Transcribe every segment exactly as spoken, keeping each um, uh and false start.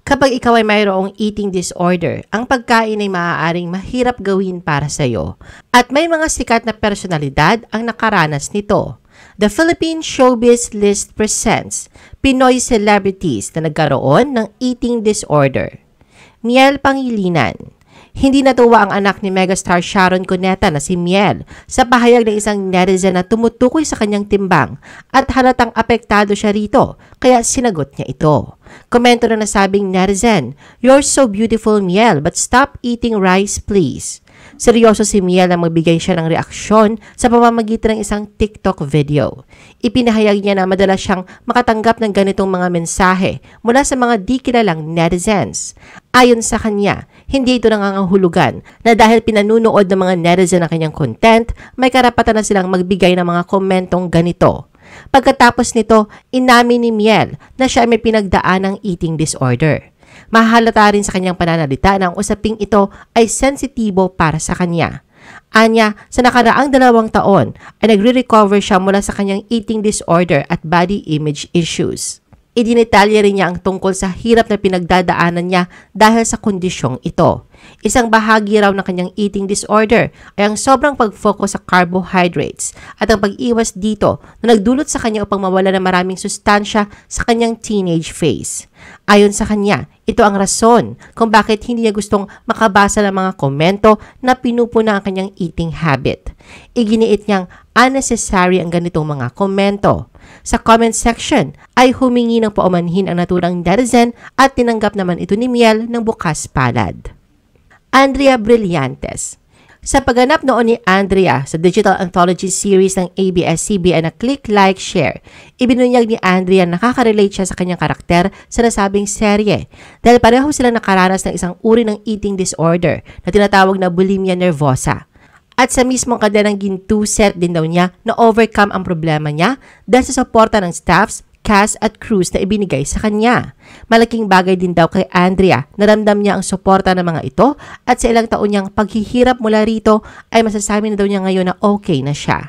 Kapag ikaw ay mayroong eating disorder, ang pagkain ay maaaring mahirap gawin para sa iyo. At may mga sikat na personalidad ang nakaranas nito. The Philippine Showbiz List presents Pinoy celebrities na nagkaroon ng eating disorder. Miel Pangilinan. Hindi natuwa ang anak ni megastar Sharon Cuneta na si Miel sa pahayag ng isang netizen na tumutukoy sa kanyang timbang at halatang apektado siya rito, kaya sinagot niya ito. Komento na nasabing netizen, "You're so beautiful, Miel, but stop eating rice, please." Seryoso si Miel na magbigay siya ng reaksyon sa pamamagitan ng isang TikTok video. Ipinahayag niya na madalas siyang makatanggap ng ganitong mga mensahe mula sa mga di kilalang netizens. Ayon sa kanya, hindi ito nangangahulugan na dahil pinanunood ng mga netizen ang kanyang content, may karapatan na silang magbigay ng mga komentong ganito. Pagkatapos nito, inamin ni Miel na siya ay may pinagdaan ng eating disorder. Mahalata rin sa kanyang pananalita na ang usaping ito ay sensitibo para sa kanya. Anya, sa nakaraang dalawang taon ay nagre-recover siya mula sa kanyang eating disorder at body image issues. Idinetalye rin niya ang tungkol sa hirap na pinagdadaanan niya dahil sa kondisyong ito. Isang bahagi raw ng kanyang eating disorder ay ang sobrang pag-focus sa carbohydrates at ang pag-iwas dito na nagdulot sa kanya upang mawala ng maraming sustansya sa kanyang teenage phase. Ayon sa kanya, ito ang rason kung bakit hindi niya gustong makabasa ng mga komento na pinupuna ang kanyang eating habit. Iginiit niyang unnecessary ang ganitong mga komento. Sa comment section ay humingi ng paumanhin ang naturang netizen at tinanggap naman ito ni Miel ng bukas palad. Andrea Brillantes. Sa pagganap noon ni Andrea sa digital anthology series ng A B S C B N na Click, Like, Share, ibinunyag ni Andrea na nakaka-relate siya sa kanyang karakter sa nasabing serye dahil pareho sila nakaranas ng isang uri ng eating disorder na tinatawag na bulimia nervosa. At sa mismong kadenang gintuset din daw niya na overcome ang problema niya dahil sa suporta ng staffs, cast at crews na ibinigay sa kanya. Malaking bagay din daw kay Andrea na ramdam niya ang suporta ng mga ito at sa ilang taon niyang paghihirap mula rito ay masasabi na daw niya ngayon na okay na siya.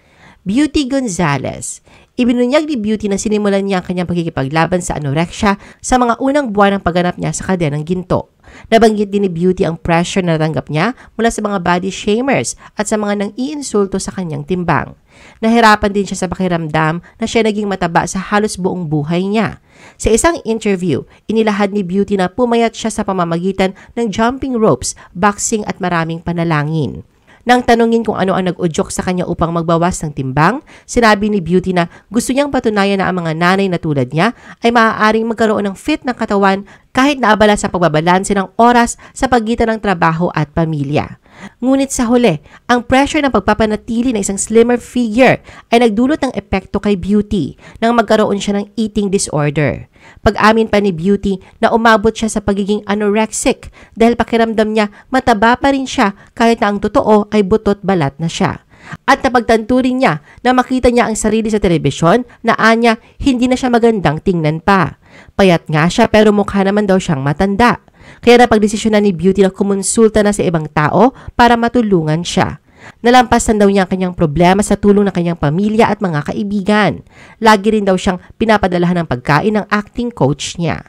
Beauty Gonzalez. Ibinunyag ni Beauty na sinimulan niya ang kanyang pagkikipaglaban sa anorexia sa mga unang buwan ng pagganap niya sa kadenang ginto. Nabanggit din ni Beauty ang pressure na natanggap niya mula sa mga body shamers at sa mga nang-iinsulto sa kanyang timbang. Nahirapan din siya sa pakiramdam na siya naging mataba sa halos buong buhay niya. Sa isang interview, inilahad ni Beauty na pumayat siya sa pamamagitan ng jumping ropes, boxing at maraming panalangin. Nang tanungin kung ano ang nag-udyok sa kanya upang magbawas ng timbang, sinabi ni Beauty na gusto niyang patunayan na ang mga nanay na tulad niya ay maaaring magkaroon ng fit ng katawan kahit naabala sa pagbabalanse ng oras sa pagitan ng trabaho at pamilya. Ngunit sa huli, ang pressure ng pagpapanatili ng isang slimmer figure ay nagdulot ng epekto kay Beauty nang magkaroon siya ng eating disorder. Pag-amin pa ni Beauty na umabot siya sa pagiging anorexic dahil pakiramdam niya mataba pa rin siya kahit na ang totoo ay butot balat na siya. At napagtanto rin niya na makita niya ang sarili sa telebisyon na anya hindi na siya magandang tingnan pa. Payat nga siya pero mukha naman daw siyang matanda. Kaya napagdesisyonan ni Beauty na kumonsulta na sa ibang tao para matulungan siya. Nalampasan daw niya ang kanyang problema sa tulong ng kanyang pamilya at mga kaibigan. Lagi rin daw siyang pinapadalahan ng pagkain ng acting coach niya.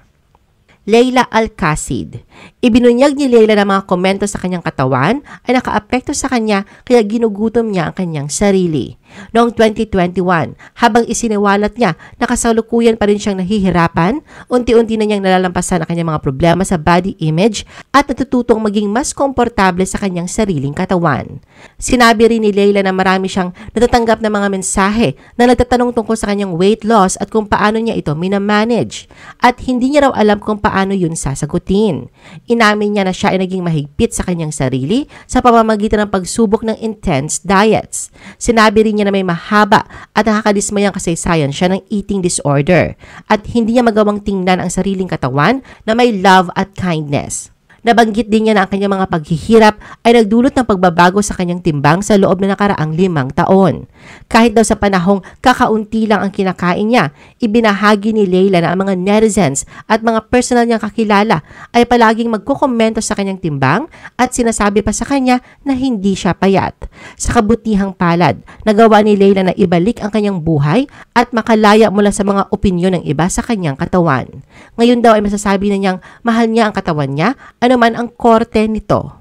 Leila Alcacid. Ibinunyag ni Leila na mga komento sa kanyang katawan ay nakaapekto sa kanya kaya ginugutom niya ang kanyang sarili. Noong twenty twenty-one, habang isiniwalat niya na kasalukuyan pa rin siyang nahihirapan, unti-unti na niyang nalalampasan ang kanyang mga problema sa body image at natututong maging mas komportable sa kanyang sariling katawan. Sinabi rin ni Leila na marami siyang natatanggap na mga mensahe na nagtatanong tungkol sa kanyang weight loss at kung paano niya ito minamanage. At hindi niya raw alam kung paano yun sasagutin. Inamin niya na siya ay naging mahigpit sa kanyang sarili sa pamamagitan ng pagsubok ng intense diets. Sinabi rin niya na may mahaba at nakakadismayang kasaysayan siya ng eating disorder at hindi niya magawang tingnan ang sariling katawan na may love at kindness. Nabanggit din niya na ang kanyang mga paghihirap ay nagdulot ng pagbabago sa kanyang timbang sa loob na nakaraang limang taon. Kahit daw sa panahong kakaunti lang ang kinakain niya, ibinahagi ni Layla na ang mga netizens at mga personal niyang kakilala ay palaging magkukomento sa kanyang timbang at sinasabi pa sa kanya na hindi siya payat. Sa kabutihang palad, nagawa ni Layla na ibalik ang kanyang buhay at makalaya mula sa mga opinyon ng iba sa kanyang katawan. Ngayon daw ay masasabi na niyang mahal niya ang katawan niya, anuman ang korte nito.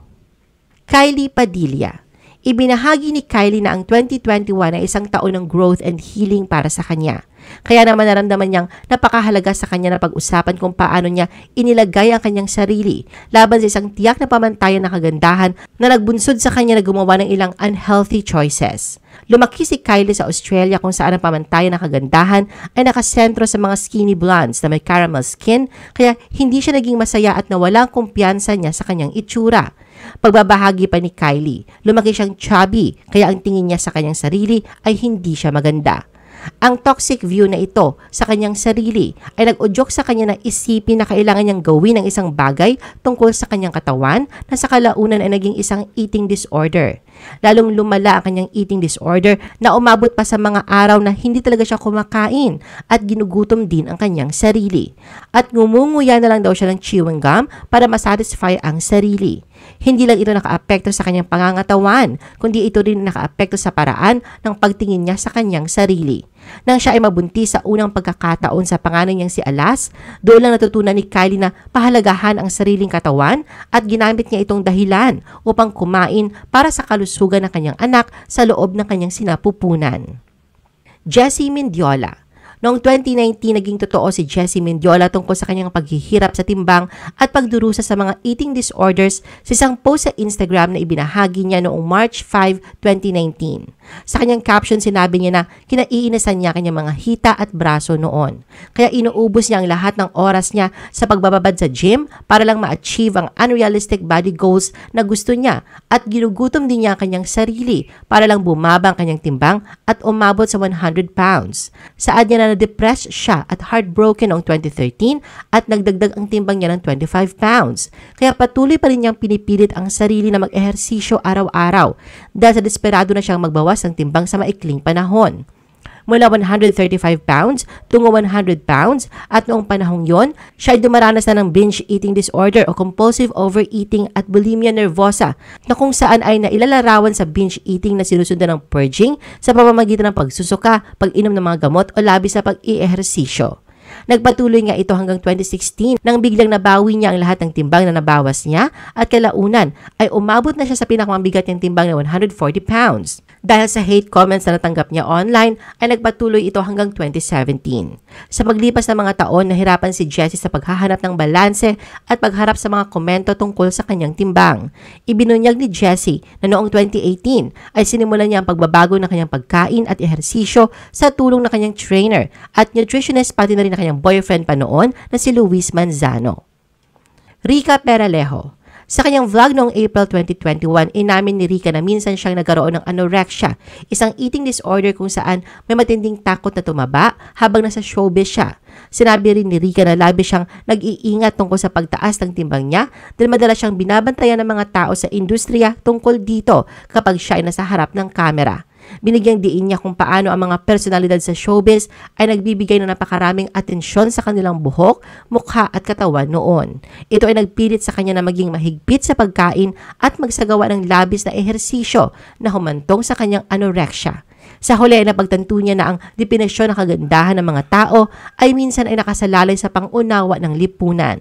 Kylie Padilla. Ibinahagi ni Kylie na ang twenty twenty-one ay isang taon ng growth and healing para sa kanya. Kaya naman naramdaman niyang napakahalaga sa kanya na pag-usapan kung paano niya inilagay ang kanyang sarili laban sa isang tiyak na pamantayan na kagandahan na nagbunsod sa kanya na gumawa ng ilang unhealthy choices. Lumaki si Kylie sa Australia kung saan ang pamantayan na kagandahan ay nakasentro sa mga skinny blondes na may caramel skin, kaya hindi siya naging masaya at nawalang kumpiyansa niya sa kanyang itsura. Pagbabahagi pa ni Kylie, lumaki siyang chubby kaya ang tingin niya sa kanyang sarili ay hindi siya maganda. Ang toxic view na ito sa kanyang sarili ay nag-udyok sa kanya na isipin na kailangan niyang gawin ang isang bagay tungkol sa kanyang katawan na sa kalaunan ay naging isang eating disorder. Lalong lumala ang kanyang eating disorder na umabot pa sa mga araw na hindi talaga siya kumakain at ginugutom din ang kanyang sarili. At ngumunguya na lang daw siya ng chewing gum para masatisfy ang sarili. Hindi lang ito nakaapekto sa kanyang pangangatawan, kundi ito rin nakaapekto sa paraan ng pagtingin niya sa kanyang sarili. Nang siya ay mabuntis sa unang pagkakataon sa panganay niyang si Alas, doon lang natutunan ni Kylie na pahalagahan ang sariling katawan at ginamit niya itong dahilan upang kumain para sa kalusugan ng kanyang anak sa loob ng kanyang sinapupunan. Jessie Mendiola. Noong twenty nineteen, naging totoo si Jessie Mendiola tungkol sa kanyang paghihirap sa timbang at pagdurusa sa mga eating disorders sa isang post sa Instagram na ibinahagi niya noong March fifth, twenty nineteen. Sa kanyang caption, sinabi niya na kinaiinisan niya kanyang mga hita at braso noon. Kaya inuubos niya ang lahat ng oras niya sa pagbababad sa gym para lang ma-achieve ang unrealistic body goals na gusto niya at ginugutom din niya ang kanyang sarili para lang bumaba ang kanyang timbang at umabot sa one hundred pounds. Saad niya na na-depressed siya at heartbroken noong twenty thirteen at nagdagdag ang timbang niya ng twenty-five pounds. Kaya patuloy pa rin niyang pinipilit ang sarili na mag-ehersisyo araw-araw dahil sa desperado na siyang magbawas ng timbang sa maikling panahon. Mula one hundred thirty-five pounds tungo one hundred pounds at noong panahong yon, siya ay dumaranas na ng binge eating disorder o compulsive overeating at bulimia nervosa na kung saan ay nailalarawan sa binge eating na sinusundan ng purging sa pamamagitan ng pagsusuka, pag-inom ng mga gamot o labis sa pag-i-ehersisyo. Nagpatuloy nga ito hanggang twenty sixteen nang biglang nabawi niya ang lahat ng timbang na nabawas niya at kalaunan ay umabot na siya sa pinakamabigat niyang timbang na one hundred forty pounds. Dahil sa hate comments na natanggap niya online ay nagpatuloy ito hanggang twenty seventeen. Sa paglipas ng mga taon, nahirapan si Jessie sa paghahanap ng balanse at pagharap sa mga komento tungkol sa kanyang timbang. Ibinunyag ni Jessie na noong twenty eighteen ay sinimulan niya ang pagbabago ng kanyang pagkain at ehersisyo sa tulong ng kanyang trainer at nutritionist pati na rin ng kanyang boyfriend pa noon na si Luis Manzano. Rica Peralejo. Sa kanyang vlog noong April twenty twenty-one, inamin ni Rica na minsan siyang nagkaroon ng anorexia, isang eating disorder kung saan may matinding takot na tumaba habang nasa showbiz siya. Sinabi rin ni Rica na labi siyang nag-iingat tungkol sa pagtaas ng timbang niya dahil madalas siyang binabantayan ng mga tao sa industriya tungkol dito kapag siya ay nasa harap ng kamera. Binigyang diin niya kung paano ang mga personalidad sa showbiz ay nagbibigay ng napakaraming atensyon sa kanilang buhok, mukha at katawan noon. Ito ay nagpilit sa kanya na maging mahigpit sa pagkain at magsagawa ng labis na ehersisyo na humantong sa kanyang anorexia. Sa huli ay napagtanto niya na ang depinisyon ng kagandahan ng mga tao ay minsan ay nakasalalay sa pangunawa ng lipunan.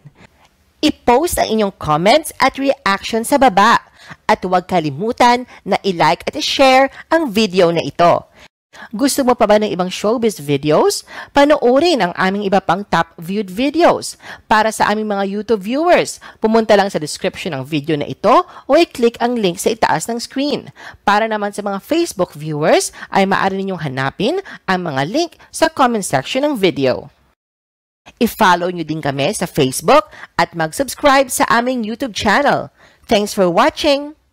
I-post ang inyong comments at reaction sa baba. At huwag kalimutan na i-like at i-share ang video na ito. Gusto mo pa ba ng ibang showbiz videos? Panoorin ang aming iba pang top viewed videos. Para sa aming mga YouTube viewers, pumunta lang sa description ng video na ito o i-click ang link sa itaas ng screen. Para naman sa mga Facebook viewers, ay maaari ninyong hanapin ang mga link sa comment section ng video. I-follow nyo din kami sa Facebook at mag-subscribe sa aming YouTube channel. Thanks for watching!